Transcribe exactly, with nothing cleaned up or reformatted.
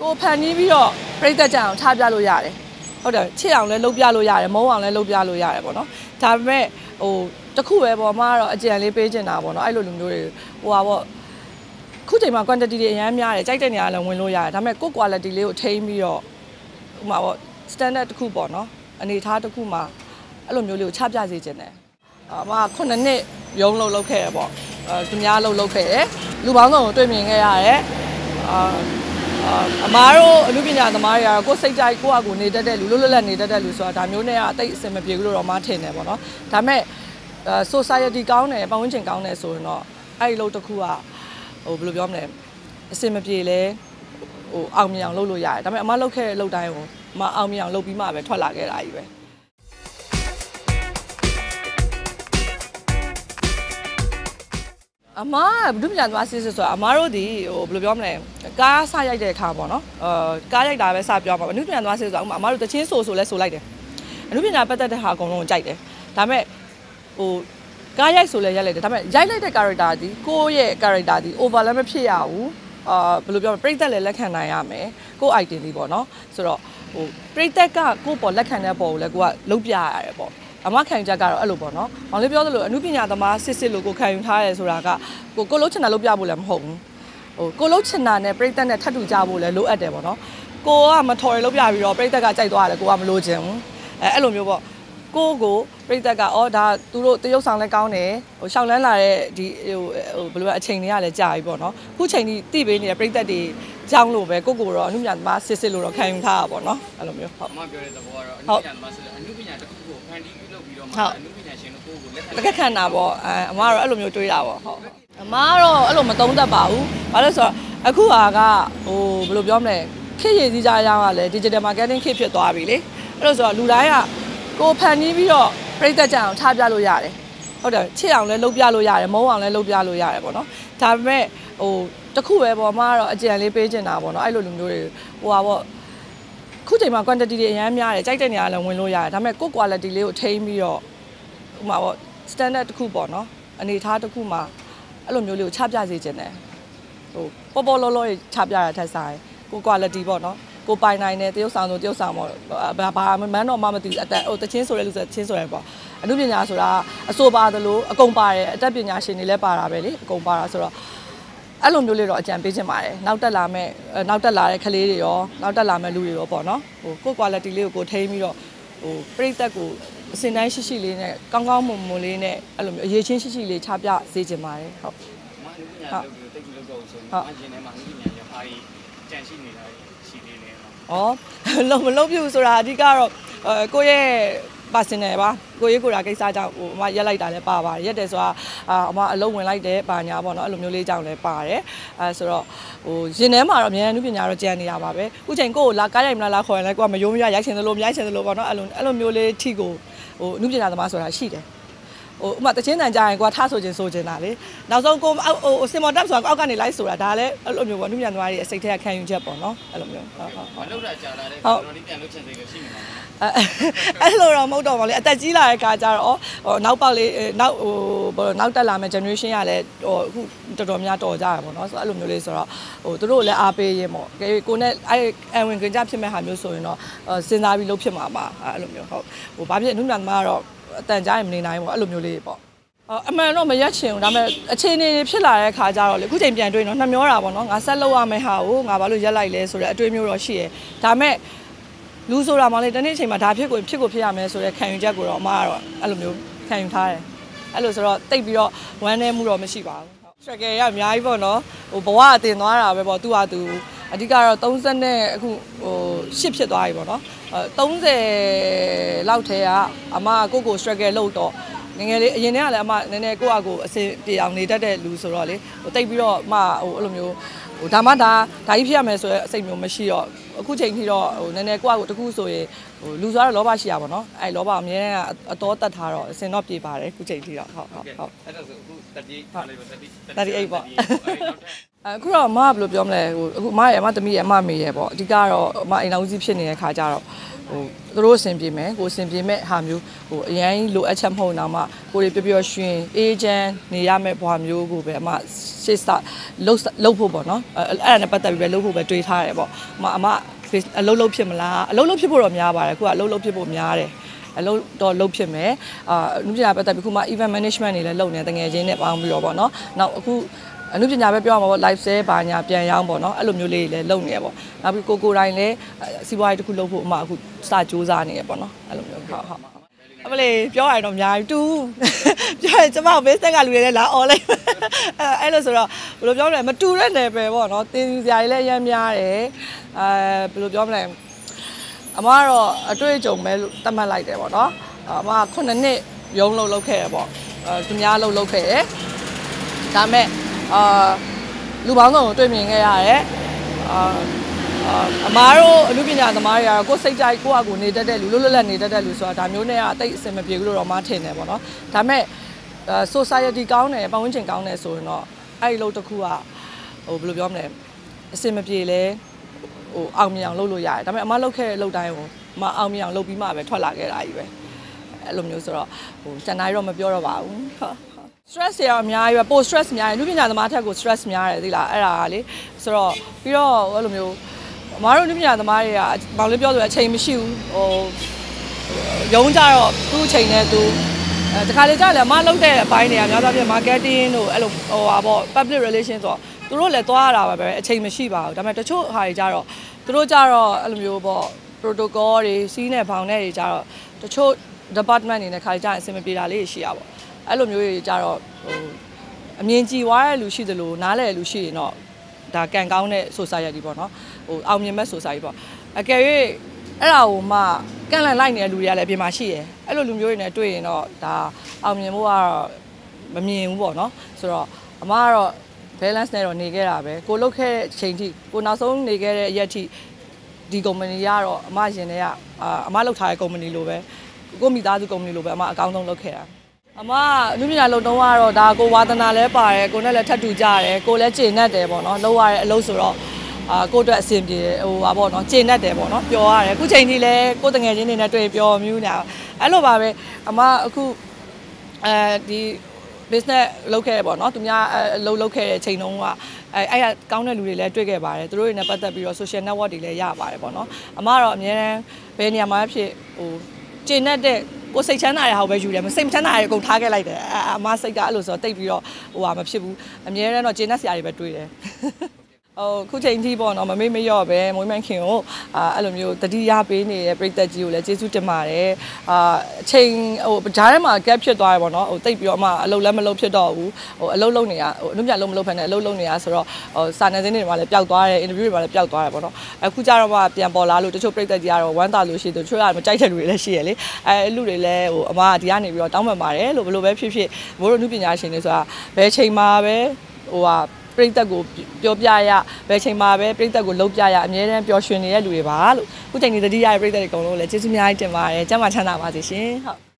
ကိုဖန်နီးပြီးတော့ပြိသက်ကြအောင်ထားပြလို့ရတယ်ဟုတ်တယ်ချစ်အောင်လည်းလုပ်ပြလို့ရတယ်မုန်းအောင်လည်းလုပ်ပြလို့ရတယ်ပေါ့နော်ဒါပေမဲ့ဟိုတခုပဲပေါ့မှာတော့အကြံလေးပေးချင်တာပေါ့နော်အဲ့လိုလူမျိုးတွေဟိုပါပေါ့ခုချိန်မှာ quantity တွေအများများတယ်ကြိုက်တဲ့နေရာလည်းဝင်လို့ရတယ်ဒါပေမဲ့ကို quality လေးကိုထိန်းပြီးတော့ဟိုမှာပေါ့ standard တစ်ခုပေါ့နော်အနေထားတစ်ခုမှာအဲ့လိုမျိုးလေးကိုချပြစေချင်တယ်အမခုနှစ်နှစ်ရုံးလုံးလုပ်ခဲ့ရပေါ့အဲသူများလုံးလုပ်ခဲ့တယ်လူပေါင်းစုံကိုတွေ့မြင်ခဲ့ရတယ်အာအမားတို့အမှုပညာသမားတွေကတော့ကိုယ်စိတ်ကြိုက်ကိုယ့်အကူနေတတ်တဲ့လူလွတ်လွတ်လပ်နေတတ်တဲ့လူဆိုတာဒါမျိုးနဲ့အသိအစင်မပြေဘူးလို့တော့မှထင်တယ်ပေါ့နော်ဒါပေမဲ့ society ကောင်းတယ်ပတ်ဝန်းကျင်ကောင်းတယ်ဆိုရင်တော့အဲ့ဒီလို့တစ်ခုကဟိုဘယ်လိုပြောမလဲအစင်မပြေလဲဟိုအောင်မြင်အောင်လုပ်လို့ရတယ်ဒါပေမဲ့အမလုပ်ခဲ့တဲ့အလုပ်တိုင်းကိုအမအောင်မြင်အောင်လုပ်ပြီးမှပဲထွက်လာခဲ့တာကြီးပဲအမဘုဒ္ဓမြတ်သွားစစ်စစ်ဆိုတာအမတို့ဒီဟိုဘယ်လိုပြောမလဲကားဆရိုက်တဲ့အခါပေါ့နော်အာကားရိုက်တာပဲစပြောမှာဘုဒ္ဓမြတ်သွားစစ်ဆိုတာဥမာအမတို့တချင်းဆိုဆိုလဲဆိုလိုက်တယ်အနုပညာပတ်သက်တဲ့ဟာအကုန်လုံးကိုကြိုက်တယ်ဒါပေမဲ့ဟိုကားရိုက်ဆိုလဲရိုက်လိုက်တယ်ဒါပေမဲ့ရိုက်လိုက်တဲ့ character ဒီကိုယ့်ရဲ့ character ဒီ over လည်းမဖြစ်ရဘူးအာဘယ်လိုပြောမလဲပြိသက်လည်းလက်ခံနိုင်ရမယ်ကိုယ့် item လေးပေါ့နော်ဆိုတော့ဟိုပြိသက်ကကိုယ့်ပေါ်လက်ခံတဲ့ပေါ်ကိုလည်းကိုကလုံးပြရတယ်ပေါ့အမခံချက်ကတော့အဲ့လိုပေါ့နော်။မောင်လေးပြောသလိုအမှုပညာသမားစစ်စစ်လို့ကိုခံယူထားရဲဆိုတာကကိုကိုလုံးချင်တာလုပ်ပြဖို့လည်းမဟုတ်ဘူး။ဟိုကိုလုံးချင်တာနဲ့ပြိသက်နဲ့ထပ်တူကြဖို့လည်းလိုအပ်တယ်ပေါ့နော်။ကိုကမထော်ရလုပ်ပြပြီးတော့ပြိသက်ကကြိုက်သွားတယ်ကိုကမလိုချင်ဘူး။အဲအဲ့လိုမျိုးပေါ့။ကိုကိုပြိသက်ကအော်ဒါသူတို့တရုပ်ဆောင်လည်းကောင်းတယ်။ဟိုရှောက်လန်းလာတဲ့ဒီဟိုဟိုဘယ်လိုအချိန်တွေကလည်းကြာပြီပေါ့နော်။ခုချိန်ကြီးတိပေးနေတဲ့ပြိသက်တွေကြောင်းလို့ပဲကိုကိုတော့အမှုပညာသမားစစ်စစ်လို့တော့ခံယူထားတာပေါ့နော်။အဲ့လိုမျိုးဟုတ်။အမပြောတဲ့သဘောကတော့အမှုပညာသမားစစ်အမှုပညာတစ်ခုကိုဖန်တီးပြီးလုပ်ပြီးတော့မှအမှုပညာရှင်တို့ကိုကိုလက်ခံလက်ခံတာပေါ့အဲအမကတော့အဲ့လိုမျိုးတွေးတာပေါ့ဟုတ်အမကတော့အဲ့လိုမသုံးတတ်ပါဘူးဘာလို့ဆိုတော့အခုဟာကဟိုဘယ်လိုပြောမလဲခေတ်ရည်စည်းကြရအောင်ကလည်း digital marketing ခေတ်ဖြစ်သွားပြီလေအဲ့လိုဆိုတော့လူတိုင်းကကိုဖန်တီးပြီးတော့ပြိသက်ကြအောင်ထားပြလို့ရတယ်ဟုတ်တယ်ချစ်အောင်လည်းလုပ်ပြလို့ရတယ်မုန်းအောင်လည်းလုပ်ပြလို့ရတယ်ပေါ့နော်ဒါပေမဲ့ဟိုတခုပဲပေါ့အမကတော့အကြံလေးပေးချင်တာပေါ့နော်အဲ့လိုလူမျိုးတွေဟိုပါပေါ့ခုချိန်မှာ quantity တွေအများများတယ်ကြိုက်တဲ့နေရာလည်းဝင်လို့ရတယ်ဒါပေမဲ့ကို quality လေးကိုထိန်းပြီးတော့ဟိုမှာပေါ့ standard တစ်ခုပေါ့နော်အနေထားတစ်ခုမှာအဲ့လိုမျိုးလေးကိုချပြစေချင်တယ်ဟိုပေါ်ပေါ်လောလောချပြရတဲ့ဆိုင်ကို quality ပေါ့နော်ကိုပိုင်နိုင်တယ်တရုပ်ဆောင်ဆိုတရုပ်ဆောင်ပေါ့ဘာမှမန်းတော့မှမသိဘူးအတက်ဟိုတချင်းဆိုရဲလူဆိုတချင်းဆိုရဲပေါ့အမှုပညာဆိုတာအဆိုပါသလိုအကုန်ပါတယ်အတက်ပညာရှင်တွေလည်းပါတာပဲလေအကုန်ပါတာဆိုတော့အဲ့လိုမျိုးလေးတော့အကြံပေးချင်ပါတယ်နောက်တက်လာမဲ့နောက်တက်လာတဲ့ကလေးတွေရောနောက်တက်လာမဲ့လူတွေရောပေါ့နော်ဟိုကို quality လေးကိုကိုထိန်းပြီးတော့ဟိုပြိသက်ကိုအစင်တိုင်းရှိရှိလေးနဲ့ကောင်းကောင်းမွန်မွန်လေးနဲ့အဲ့လိုမျိုးအရေးချင်းရှိရှိလေးချပြစေချင်ပါတယ်ဟုတ်မအမှုပညာလုပ်ပြီးတိတ်ပြီးလုပ်တော့ဆိုရင်အရင်ထဲမှာအမှုပညာရောအားကြီးကြံရှိနေတာရှိသေးတယ်ဩလုံးမလုံးပြူဆိုတာအဓိကတော့အဲကိုရဲ့personal ပါကိုရေးကိုရာကိစ္စကြောင့်ဟိုအမရက်လိုက်တာလည်းပါပါတယ်ရက်တယ်ဆိုတာအမအလုံးဝင်လိုက်တယ်ပါညာပေါ့နော်အဲ့လိုမျိုးလေးကြောင့်လည်းပါတယ်အဲဆိုတော့ဟိုရင်ထဲမှာတော့အများအမှုပညာတော့ကြံနေတာပါပဲအခုချိန်ကိုလာကားရိုက်မလားလားခေါ်ရင်လည်းကိုကမယုံမရရိုက်ချင်တယ်လို့မရိုက်ချင်တယ်လို့ပေါ့နော်အဲ့လိုအဲ့လိုမျိုးလေးထိကိုဟိုအမှုပညာသမားဆိုတာရှိတယ်ဟိုဥမာတချင်းတန်ကြရင်ကိုကထားဆိုခြင်းဆိုခြင်းတာလေနောက်ဆုံးကိုဟိုစင်မော်တပ်ဆိုတာအောက်ကနေလိုက်ဆိုတာဒါလည်းအဲ့လိုမျိုးပေါ့အမှုပညာသမားတွေအစိတ်ထဲကခံယူချက်ပေါ့နော်အဲ့လိုမျိုးဟုတ်ဟုတ်ဟုတ်လောက်တာကြာလာတဲ့ကျွန်တော်ဒီပြန်လုပ်ချင်သေးတယ်ရှိမှာအဲ့လိုတော့မဟုတ်တော့ပါလေအသက်ကြီးလာတဲ့ခါကျတော့ဟိုနောက်ပေါက်လေးနောက်ဟိုနောက်တက်လာမယ့် generation ကလည်းဟိုအခုတော်တော်များတော်ကြရပါတော့ဆိုအဲ့လိုမျိုးလေးဆိုတော့ဟိုသူတို့လည်းအားပေးရင်ပေါ့ကိုနဲ့အဲ့အဝင်ကြဖြစ်မဲ့ဟာမျိုးဆိုရင်တော့စဉ်းစားပြီးလုပ်ဖြစ်မှာပါအဲ့လိုမျိုးဟုတ်ဟိုဘာဖြစ်အမှုပညာသမားကတော့အတန်ကြားရင်မနေနိုင်ဘူးအဲ့လိုမျိုးလေးပေါ့အမှန်တော့မရက်ချင်ဘူးဒါပေမဲ့အခြေအနေတွေဖြစ်လာတဲ့ခါကျတော့လေအခုချိန်ပြန်တွေးတော့နှမျောတာပေါ့နော်ငါဆက်လုပ်ရမယ့်ဟာကိုငါဘာလို့ရက်လိုက်လဲဆိုတဲ့အတွေးမျိုးတော့ရှိရယ်ဒါပေမဲ့လူဆိုတာမှလေတနေ့အချိန်မှာဒါဖြစ်ကိုဖြစ်ကိုဖြစ်ရမယ်ဆိုတဲ့ခံယူချက်ကိုတော့အမကတော့အဲ့လိုမျိုးခံယူထားတယ်အဲ့လိုဆိုတော့တိတ်ပြီးတော့ဝမ်းနည်းမှုတော့မရှိပါဘူး struggle ရအများကြီးပေါ့နော်ဟိုဘဝအတင်သွားတာပဲပေါ့သူ့ဟာသူအဓိကတော့သုံးဆယ်နဲ့အခုဟိုရှစ်ဖြစ်သွားပြီပေါ့နော်သုံးဆယ်လောက်ထဲကအမကိုကို struggle လုပ်တော့ငယ်ငယ်လေးအရင်တည်းကလည်းအမနည်းနည်းကိုယ့်အကိုအစင်ပြေအောင်နေတတ်တဲ့လူဆိုတော့လေဟိုတိတ်ပြီးတော့အမဟိုအဲ့လိုမျိုးဟိုဒါမှဒါဒါကြီးဖြစ်ရမယ်ဆိုရဲအစိတ်မျိုးမရှိတော့အခုချိန်ထိတော့ဟိုနည်းနည်းကိုယ့်အကိုတခုဆိုရင်ဟဟိုလူဆိုတော့လောဘရှိရပါတော့အဲလောဘအမြဲတမ်းအတော်တက်ထားတော့အစင်တော့ပြေပါတယ်ခုချိန်ထိတော့ဟုတ်ဟုတ်ဟုတ်အဲ့ဒါဆိုအခု38ပါလိမ့်မယ်38ပေါ့အခုတော့အမကဘယ်လိုပြောမလဲဟိုအခုအမရဲ့အမသမီးရဲ့အမမေရဲ့ပေါ့အဓိကတော့အမအိမ်တော်ကြီးဖြစ်နေတဲ့ခါကျတော့ဟိုသူတို့အဆင်ပြေမယ်ကိုအဆင်ပြေမဲ့ဟာမျိုးဟိုအရင်လိုအပ်ချက်မဟုတ်တော့မှကိုတွေပျော်ပျော်ရွှင်အေးချမ်းနေရမယ့်ဘဝမျိုးကိုပဲအမရှေ့စလှုပ်လှုပ်ဖို့ပေါ့နော်အဲ့ဒါနဲ့ပတ်သက်ပြီးပဲလှုပ်ဖို့ပဲတွေးထားတယ်ပေါ့အမအမအလုံးလုံးဖြစ်မလားအလုံးလုံးဖြစ်ဖို့တော့များပါတယ်အခုကအလုံးလုံးဖြစ်ဖို့များတယ်အလုံးတော့လုံးဖြစ်မယ်အာအမှုပညာပတ်သက်ပြီးခုမှ event management တွေလည်းလုပ်နေတငယ်ချင်းနဲ့ပေါင်းပြီးတော့ပေါ့နော်နောက်အခုအမှုပညာပဲပြောရမှာပေါ့ live sale ဘာညာပြန်ရောင်းပေါ့နော်အဲ့လိုမျိုးလေးတွေလည်းလုပ်နေရပေါ့နောက်ပြီးကိုကိုတိုင်းလည်းစီးပွားရေးတစ်ခုလုပ်ဖို့အမှအခုစကြိုးစားနေရပေါ့နော်အဲ့လိုမျိုးဟုတ်ဟုတ်အမလေးပြောရရင်တော့အများကြီးတူပြောရင်ကျမ business ကလူတွေလည်းလာ online အဲ့လိုဆိုတော့ဘယ်လိုပြောမလဲမတူတဲ့ level ပေါ့နော်တင်ယူစရာတွေလည်းအများများတယ်အဲဘယ်လိုပြောမလဲအမကတော့အတွေ့အကြုံပဲတတ်မှတ်လိုက်တယ်ပေါ့နော်အမကခုနှစ်နှစ်ရုံးလုံးလုပ်ခဲ့ရပေါ့အဲသူများလုံးလုပ်ခဲ့တယ်ဒါမဲ့အာလူပေါင်းစုံကိုတွေ့မြင်ခဲ့ရတယ်အာအမားတို့အမှုပညာသမားတွေကတော့ကိုယ်စိတ်ကြိုက်ကိုယ့်အကူနေတတ်တဲ့လူလွတ်လွတ်လပ်နေတတ်တဲ့လူဆိုတာဒါမျိုးနဲ့အသိအစင်မပြေဘူးလို့တော့မထင်တယ်ပေါ့နော်ဒါမဲ့ society ကောင်းတယ်ပတ်ဝန်းကျင်ကောင်းတယ်ဆိုရင်တော့အဲ့ဒီလို့တစ်ခုကဟိုဘယ်လိုပြောမလဲအစင်မပြေလဲဟိုအောင်မြင်အောင်လုပ်လို့ရတယ်ဒါပေမဲ့အမလုပ်ခဲ့တဲ့အလုပ်တိုင်းကိုအမအောင်မြင်အောင်လုပ်ပြီးမှပဲထွက်လာခဲ့တာကြီးပဲအဲ့လိုမျိုးဆိုတော့ဟိုကျန်တိုင်းတော့မပြောတော့ပါဘူးဟုတ် stress တွေအများကြီးပဲပို stress များတယ်လူပညာသမားထက်ကို stress များတယ်သိလားအဲ့ဒါကလေဆိုတော့ပြီးတော့အဲ့လိုမျိုးအမတို့လူပညာသမားတွေကဘောင်လေးပြောဆိုအချိန်မရှိဘူးဟိုရုံးကြတော့သူ့အချိန်နဲ့သူအဲတခါလေကြာလေအမလုပ်တဲ့အပိုင်းတွေကများသောအားဖြင့် marketing တို့အဲ့လိုဟိုဟာပေါ့ public relation ဆိုတော့သူတို့လည်းသွားရတာပဲအချိန်မရှိပါဘူးဒါပေမဲ့တချို့ဟာတွေကြတော့သူတို့ကြတော့အဲ့လိုမျိုးပေါ့ protocol တွေစီးနေဘောင်နဲ့တွေကြတော့တချို့ department တွေနဲ့ခါကြရင်အဆင်မပြေတာလေးရှိရပါဘောအဲ့လိုမျိုးတွေကြတော့ဟိုအမြင်ကြည်သွားတဲ့လူရှိသလိုနားလည်လူရှိရင်တော့ဒါကန်ကောင်းတဲ့ society ပေါ့နော်ဟိုအောင်မြင်မဲ့ society ပေါ့အကယ်၍အဲ့ဒါကိုမှကန့်လန့်လိုက်နေတဲ့လူတွေကလည်းအပြင်မှာရှိရယ်အဲ့လိုလူမျိုးတွေနဲ့တွေ့ရင်တော့ဒါအောင်မြင်ဖို့ကတော့မမြင်ဘူးပေါ့နော်ဆိုတော့အမကတော့ balance နဲ့တော့နေခဲ့တာပဲကိုလုတ်ခဲ့တဲ့အချိန်ထိကိုနောက်ဆုံးနေခဲ့တဲ့ရက်ထိဒီ company ကတော့အမရင်ထဲကအမလုတ်ထားတဲ့ company လိုပဲကိုမိသားစု company လိုပဲအမအကောင်းဆုံးလုပ်ခဲ့တာအမအမှုပညာလုပ်တော့ကတော့ဒါကိုဝါသနာလဲပါတယ်ကိုနဲ့လည်းထပ်တူကြတယ်ကိုလည်းကျေနပ်တယ်ပေါ့နော်လုပ်ရတဲ့အလုပ်ဆိုတော့အာကိုအတွက်အဆင်ပြေတယ်ဟိုပါပေါ့နော်ကျေနပ်တယ်ပေါ့နော်ပျော်ရတယ်အခုချိန်ကြီးလဲကိုတငယ်ချင်းတွေနဲ့တွေ့ပျော်မြူးနေတာအဲ့လိုပါပဲအမအခုအဲဒီ business လုပ်ခဲ့ပေါ့နော်သူများအလုပ်လုပ်ခဲ့တဲ့ချိန်တုန်းကအဲအဲ့ကကောင်းတဲ့လူတွေလည်းတွေ့ခဲ့ပါတယ်သူတို့တွေနဲ့ပတ်သက်ပြီးတော့ social network တွေလည်းရပါတယ်ပေါ့နော်အမကတော့အများအားဘယ်နေရာမှာဖြစ်ဟိုကျေနပ်တဲ့ကိုစိတ်ချမ်းသာတဲ့ဟာပဲယူတယ်မစိတ်မချမ်းသာတဲ့ကိုထားခဲ့လိုက်တယ်အမစိတ်ကအဲ့လိုဆိုတော့တိတ်ပြီးတော့ဟိုဟာမဖြစ်ဘူးအများအားတော့ကျေနပ်စရာတွေပဲတွေးတယ်ဟိုခုချိန်ထိပေါ့နော်မမေ့မလျော့ပဲမွေးမန်းခင်ကိုအာအဲ့လိုမျိုးတတိယပေးနေတဲ့ပြည်သက်ကြီးကိုလည်းကျေးဇူးတင်ပါတယ်အာအချိန်ဟိုဂျားထဲမှာ gap ဖြစ်သွားတယ်ပေါ့နော်ဟိုတိတ်ပြီးတော့အမအလုပ်လည်းမလုပ်ဖြစ်တော့ဘူးဟိုအလုပ်လုပ်နေရဟိုအလုပ်ပြလုပ်မလုပ်ဖက်နဲ့အလုပ်လုပ်နေရဆိုတော့ဟိုစာနယ်ဇင်းတွေမှာလည်းပျောက်သွားတယ် interview တွေမှာလည်းပျောက်သွားတယ်ပေါ့နော်အခုကျတော့မှပြန်ပေါ်လာလို့တချို့ပြည်သက်ကြီးကတော့ဝမ်းသာလို့ရှိတယ်တချို့ကမကြိုက်တဲ့လူတွေလည်းရှိရလေအဲလူတွေလည်းဟိုအမကဒီကနေပြီးတော့တောင်းပန်ပါတယ်လို့ဘယ်လိုပဲဖြစ်ဖြစ်ဘိုးတို့လူပညာရှင်တွေဆိုတာဘယ်ချိန်မှာပဲဟိုဟာပရိသတ်ကိုပြောပြရဘယ်ချိန်မှာပဲပရိသတ်ကိုလှုပ်ပြရအမြဲတမ်းပျော်ရွှင်နေတဲ့လူတွေပါလို့ခုချိန်ဒီတတိယရဲ့ပရိသတ်တွေအကုန်လုံးလည်းကျေးဇူးအများကြီးတင်ပါတယ်ကျမ်းမာချမ်းသာပါစေရှင်ဟုတ်